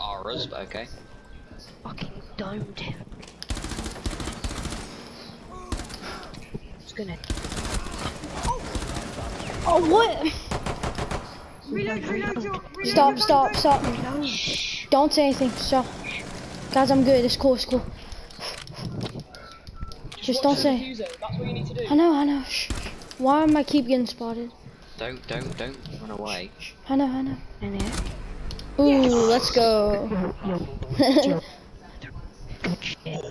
Auras, but okay. Fucking domed. It's gonna. Oh, what? Reload, Stop. Don't say anything. Stop. Guys, I'm good. It's cool. Just don't say. That's what you need to do. I know. Shh. Why am I keep getting spotted? Don't run away. I know. Ooh, let's go.